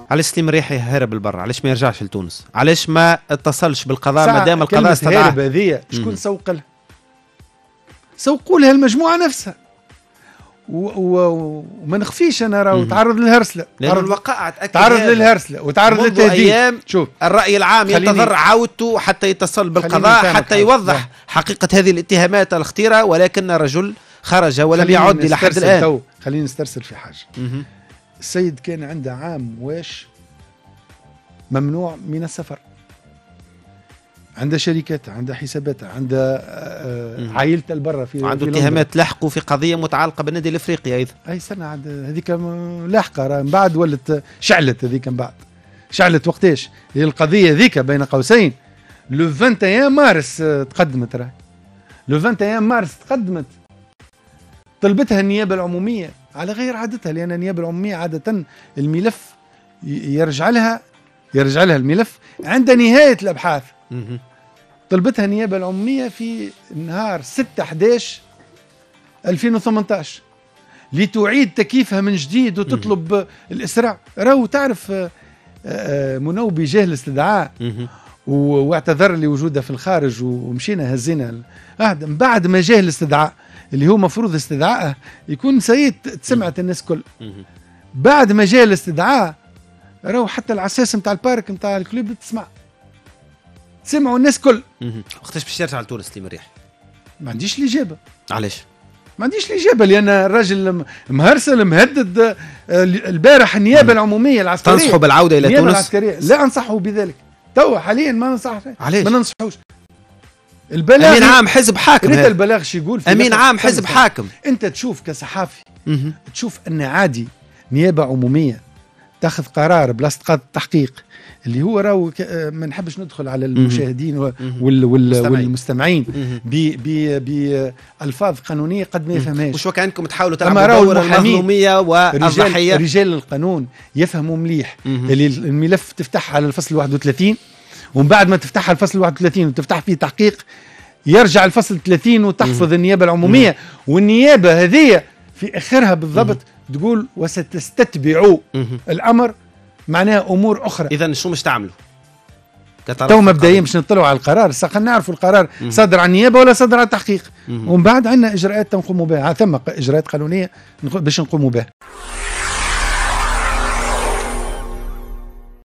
علاش سليم ريحي هرب لبرا؟ علاش ما يرجعش لتونس؟ علاش ما اتصلش بالقضاء ما دام القضاء استدعاه؟ هرب هذيا شكون سوق لها؟ سوقوا لها المجموعه نفسها. وما نخفيش انا راهو تعرض للهرسله، لأن الوقائع تعرض للهرسله وتعرض للتهديد. شوف الراي العام ينتظر عودته حتى يتصل بالقضاء حتى يوضح حقيقه هذه الاتهامات الخطيره، ولكن رجل خرج ولم يعد الى حد الان. خليني نسترسل في حاجه. السيد كان عنده عام واش ممنوع من السفر، عنده شركات، عنده حسابات، عنده عائلته لبرا في عنده اتهامات لاحقوا في قضيه متعلقه بالنادي الافريقي ايضا. اي سنه عاد هذيك لاحقه، من بعد ولت شعلت هذيك، من بعد شعلت وقتاش هي القضيه ذيك بين قوسين. لو 21 مارس تقدمت، راهي لو 21 مارس تقدمت، طلبتها النيابه العموميه على غير عادتها، لان النيابه العموميه عاده الملف يرجع لها الملف عند نهايه الابحاث. طلبتها النيابه العموميه في نهار 6/11/2018 لتعيد تكييفها من جديد وتطلب الاسراع. راهو تعرف منوبي جاه الاستدعاء واعتذر لوجوده في الخارج ومشينا هزينا من بعد ما جاه الاستدعاء اللي هو مفروض استدعائه يكون سيد تسمعت الناس كل. بعد ما جاء الاستدعاء راهو حتى العساس نتاع البارك نتاع الكلوب سمعوا الناس كل. وقتاش باش يرجع لتونس سليم الريحي؟ ما عنديش الاجابه. علاش؟ ما عنديش الاجابه لان الراجل مهرسل مهدد. البارح النيابه العموميه العسكريه تنصحوا بالعوده الى تونس؟ العسكريه لا انصحه بذلك توا حاليا، ما ننصحش. علاش؟ ما ننصحوش. البلاغ امين عام حزب حاكم، ريت البلاغ شو يقول امين عام حزب حاكم. انت تشوف كصحافي تشوف ان عادي نيابه عموميه تاخذ قرار بلاصه قاضي التحقيق اللي هو راهو ما نحبش ندخل على المشاهدين والمستمعين بألفاظ قانونيه قد ما يفهمهاش. وش كانكم تحاولوا تلعبوا دور المظلوميه والضحيه؟ رجال القانون يفهموا مليح اللي الملف تفتح على الفصل 31 ومن بعد ما تفتح الفصل 31 وتفتح فيه تحقيق يرجع الفصل 30 وتحفظ النيابه العموميه. والنيابه هذه في اخرها بالضبط تقول وستستتبعوا الامر، معناها امور اخرى. اذا شو مش تعملوا؟ تو مبدئيا باش نطلعوا على القرار، خلينا نعرفوا القرار صدر عن النيابه ولا صدر عن التحقيق، ومن بعد عندنا اجراءات نقوموا بها، ثم اجراءات قانونيه باش نقوموا بها.